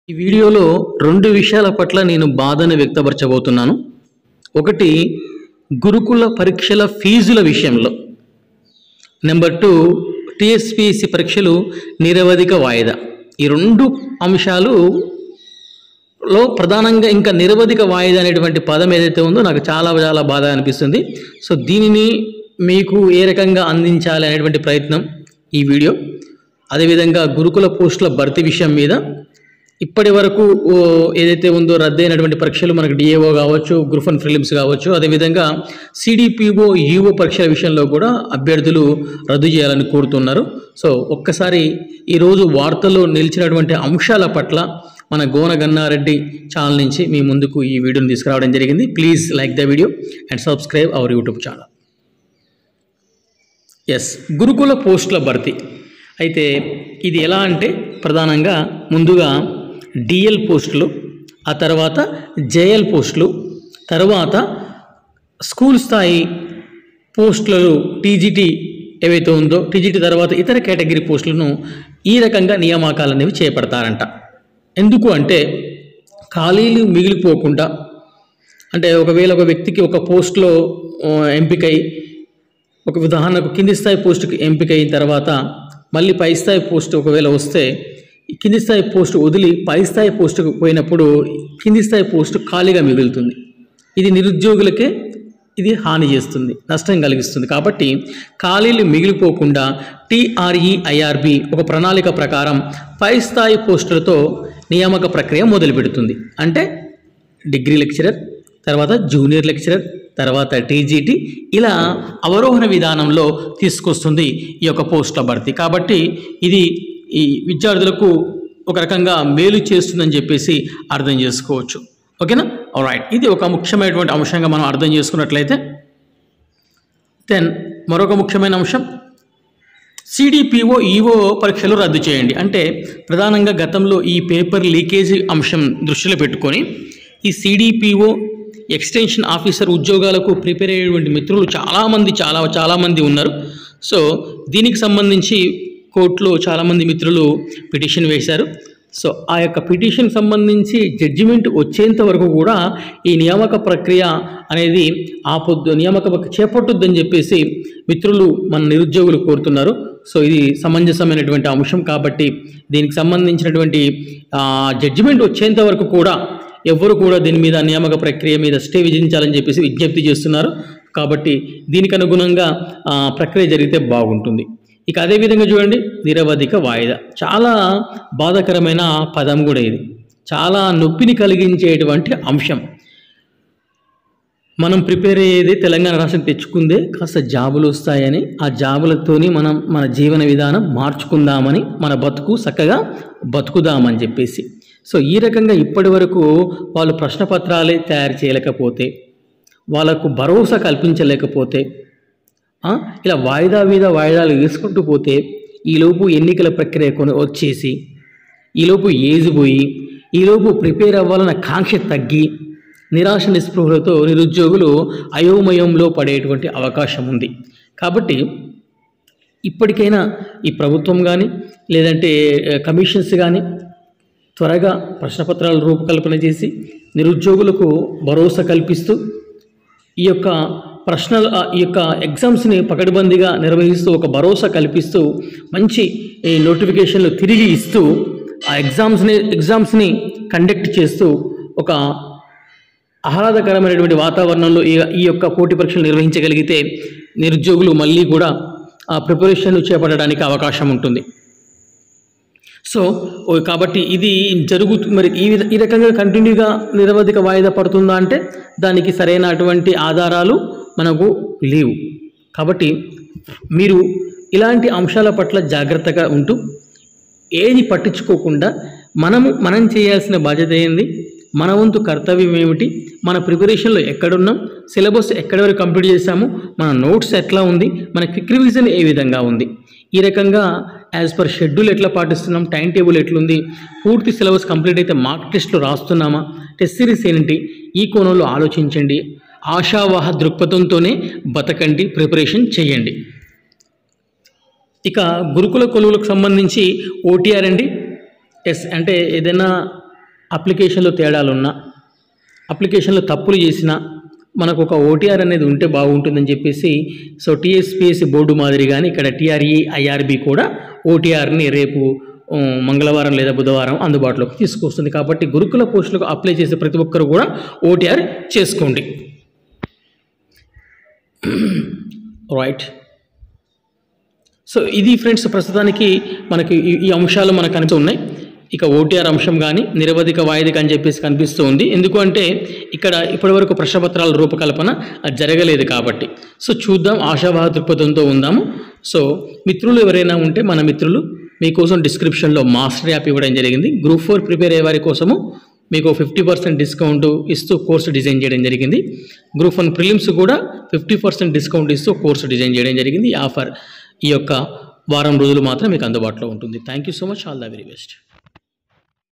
ఈ వీడియోలో 2 విషయాల పట్ల నేను బాధను వ్యక్తపరచబోతున్నాను. ఒకటి గురుకుల పరీక్షల ఫీజుల విషయంలో. నెంబర్ 2 టీఎస్పీఎస్సీ పరీక్షలు నిరవధిక వాయిదా. ఈ 2 అంశాలలో ప్రధానంగా ఇంకా నిరవధిక వాయిదా అనేటువంటి పదం ఏదైతే ఉందో నాకు చాలా బాధ అనిపిస్తుంది. సో దీనిని మీకు ఏ రకంగా అందించాలి అనేటువంటి ప్రయత్నం ఈ వీడియో. అదేవిధంగా గురుకుల పోస్టుల భర్తీ విషయం మీద ఇప్పటి వరకు ఏదైతే ఉందో రద్దయినటువంటి పరీక్షలు మనకు డిఏఓ కావచ్చు, గ్రూప్ 1 ప్రిలిమ్స్ కావచ్చు, అదేవిధంగా సిడిపిఓ యూఓ పరీక్షల విషయంలో కూడా అభ్యర్థులు రద్దు చేయాలని కోరుతున్నారు. సో ఒక్కసారి ఈరోజు వార్తల్లో నిలిచినటువంటి అంశాల పట్ల మన గోన గన్నారెడ్డి ఛానల్ నుంచి మీ ముందుకు ఈ వీడియోని తీసుకురావడం జరిగింది. Please like the video and subscribe our YouTube channel. గురుకుల పోస్టుల భర్తీ అయితే ఇది ఎలా అంటే ప్రధానంగా ముందుగా డిఎల్ పోస్టులు, ఆ తర్వాత జేఎల్ పోస్టులు, తర్వాత స్కూల్ స్థాయి పోస్టులు టీజీటీ ఏవైతే ఉందో టీజీటీ తర్వాత ఇతర కేటగిరీ పోస్టులను ఈ రకంగా నియామకాలు అనేవి చేపడతారంట. ఎందుకు అంటే ఖాళీలు మిగిలిపోకుండా, అంటే ఒకవేళ ఒక వ్యక్తికి ఒక పోస్టులో ఎంపికై ఒక ఉదాహరణకు కింది స్థాయి పోస్టుకి ఎంపిక అయిన తర్వాత మళ్ళీ పై స్థాయి పోస్టు ఒకవేళ వస్తే కింది స్థాయి పోస్టు వదిలి పై స్థాయి పోస్టుకు పోయినప్పుడు కింది స్థాయి పోస్టు ఖాళీగా మిగులుతుంది. ఇది నిరుద్యోగులకే ఇది హాని చేస్తుంది, నష్టం కలిగిస్తుంది. కాబట్టి ఖాళీలు మిగిలిపోకుండా TREIRB ఒక ప్రణాళిక ప్రకారం పై స్థాయి పోస్టులతో నియామక ప్రక్రియ మొదలు పెడుతుంది. అంటే డిగ్రీ లెక్చరర్, తర్వాత జూనియర్ లెక్చరర్, తర్వాత టీజీటీ, ఇలా అవరోహణ విధానంలో తీసుకొస్తుంది ఈ యొక్క పోస్టుల భర్తీ. కాబట్టి ఇది ఈ విద్యార్థులకు ఒక రకంగా మేలు చేస్తుందని చెప్పేసి అర్థం చేసుకోవచ్చు. ఓకేనా? ఆల్రైట్, ఇది ఒక ముఖ్యమైనటువంటి అంశంగా మనం అర్థం చేసుకున్నట్లయితే దెన్ మరొక ముఖ్యమైన అంశం సిడిపిఓ ఈఓ పరీక్షలు రద్దు చేయండి. అంటే ప్రధానంగా గతంలో ఈ పేపర్ లీకేజీ అంశం దృష్టిలో పెట్టుకొని ఈ సిడిపిఓ ఎక్స్టెన్షన్ ఆఫీసర్ ఉద్యోగాలకు ప్రిపేర్ అయ్యేటువంటి మిత్రులు చాలామంది ఉన్నారు. సో దీనికి సంబంధించి కోర్టులో చాలామంది మిత్రులు పిటిషన్ వేశారు. సో ఆ యొక్క పిటిషన్ సంబంధించి జడ్జిమెంట్ వచ్చేంత వరకు కూడా ఈ నియామక ప్రక్రియ అనేది నియామక ప్రక్రియ చేపట్టొద్దని చెప్పేసి మిత్రులు మన నిరుద్యోగులు కోరుతున్నారు. సో ఇది సమంజసమైనటువంటి అంశం. కాబట్టి దీనికి సంబంధించినటువంటి జడ్జిమెంట్ వచ్చేంత వరకు కూడా ఎవరు కూడా దీని మీద నియామక ప్రక్రియ మీద స్టే విధించాలని చెప్పేసి విజ్ఞప్తి చేస్తున్నారు. కాబట్టి దీనికి అనుగుణంగా ప్రక్రియ జరిగితే బాగుంటుంది. ఇక అదేవిధంగా చూడండి, నిరవధిక వాయిదా చాలా బాధాకరమైన పదం కూడా ఇది, చాలా నొప్పిని కలిగించేటువంటి అంశం. మనం ప్రిపేర్ అయ్యేది తెలంగాణ రాష్ట్రం తెచ్చుకుందే కాస్త జాబులు వస్తాయని, ఆ జాబులతోని మనం మన జీవన విధానం మార్చుకుందామని, మన బతుకు చక్కగా బతుకుదామని చెప్పేసి. సో ఈ రకంగా ఇప్పటి వరకు వాళ్ళు ప్రశ్నపత్రాలే తయారు చేయలేకపోతే, వాళ్ళకు భరోసా కల్పించలేకపోతే, ఇలా వాయిదా మీద వాయిదాలు వేసుకుంటూ పోతే ఈలోపు ఎన్నికల ప్రక్రియ వచ్చేసి ఈలోపు ఏజ్ పోయి ఈలోపు ప్రిపేర్ అవ్వాలన్న కాంక్ష తగ్గి నిరాశ నిస్పృహలతో నిరుద్యోగులు అయోమయంలో పడేటువంటి అవకాశం ఉంది. కాబట్టి ఇప్పటికైనా ఈ ప్రభుత్వం కానీ లేదంటే కమిషన్స్ కానీ త్వరగా ప్రశ్నపత్రాల రూపకల్పన చేసి నిరుద్యోగులకు భరోసా కల్పిస్తూ ఈ యొక్క ఎగ్జామ్స్ని పకడ్బందీగా నిర్వహిస్తూ ఒక భరోసా కల్పిస్తూ మంచి నోటిఫికేషన్లు తిరిగి ఇస్తూ ఆ ఎగ్జామ్స్ని కండక్ట్ చేస్తూ ఒక ఆహ్లాదకరమైనటువంటి వాతావరణంలో ఈ యొక్క పోటీ పరీక్షలు నిర్వహించగలిగితే నిరుద్యోగులు మళ్ళీ కూడా ఆ ప్రిపరేషన్ చేపట్టడానికి అవకాశం ఉంటుంది. సో కాబట్టి ఇది మరి ఈ రకంగా కంటిన్యూగా నిరవధిక వాయిదా పడుతుందా అంటే దానికి సరైనటువంటి ఆధారాలు మనకు లేవు. కాబట్టి మీరు ఇలాంటి అంశాల పట్ల జాగ్రత్తగా ఉంటూ ఏది పట్టించుకోకుండా మనం చేయాల్సిన బాధ్యత ఏంది, మన వంతు కర్తవ్యం ఏమిటి, మన ప్రిపరేషన్లో ఎక్కడున్నాం, సిలబస్ ఎక్కడి వరకు కంప్లీట్ చేశాము, మన నోట్స్ ఎట్లా ఉంది, మన క్విక్ రివిజన్ ఏ విధంగా ఉంది, ఈ రకంగా యాజ్ పర్ షెడ్యూల్ ఎట్లా పాటిస్తున్నాం, టైం టేబుల్ ఎట్లుంది, పూర్తి సిలబస్ కంప్లీట్ అయితే మార్క్ టెస్ట్లు రాస్తున్నామా, టెస్ట్ సిరీస్ ఏంటి, ఈ కోణంలో ఆలోచించండి. ఆశావాహ దృక్పథంతోనే బతకండి, ప్రిపరేషన్ చేయండి. ఇక గురుకుల కొలువులకు సంబంధించి ఓటీఆర్ అండి. అంటే ఏదైనా అప్లికేషన్లో తేడాలున్నా, అప్లికేషన్లో తప్పులు చేసినా మనకు ఒక ఓటీఆర్ అనేది ఉంటే బాగుంటుందని చెప్పేసి సో టీఎస్పీఎస్సీ బోర్డు మాదిరిగానే ఇక్కడ టీఆర్ఈ ఐఆర్బి కూడా ఓటీఆర్ని రేపు మంగళవారం లేదా బుధవారం అందుబాటులోకి తీసుకొస్తుంది. కాబట్టి గురుకుల పోస్టులకు అప్లై చేసే ప్రతి ఒక్కరు కూడా ఓటీఆర్ చేసుకోండి. రైట్. సో ఇది ఫ్రెండ్స్ ప్రస్తుతానికి మనకి ఈ అంశాలు మనకు కనిపిస్తున్నాయి. ఇక ఓటీఆర్ అంశం కానీ నిరవధిక వాయిదాక అని చెప్పేసి కనిపిస్తూ ఉంది. ఎందుకంటే ఇక్కడ ఇప్పటివరకు ప్రశ్నపత్రాల రూపకల్పన జరగలేదు కాబట్టి. సో చూద్దాం, ఆశావాహ దృక్పథంతో ఉందాము. సో మిత్రులు ఎవరైనా ఉంటే మన మిత్రులు మీకోసం డిస్క్రిప్షన్లో మాస్టర్ యాప్ ఇవ్వడం జరిగింది. గ్రూప్ 4 ప్రిపేర్ అయ్యే వారి కోసము మీకు 50% డిస్కౌంట్ ఇస్తూ కోర్సు డిజైన్ చేయడం జరిగింది. గ్రూప్ 1 ప్రిలిమ్స్ కూడా 50% డిస్కౌంట్ ఇస్తూ కోర్సు డిజైన్ చేయడం జరిగింది. ఈ ఆఫర్ ఈ యొక్క వారం రోజులు మాత్రం మీకు అందుబాటులో ఉంటుంది. Thank you so much. All the very best.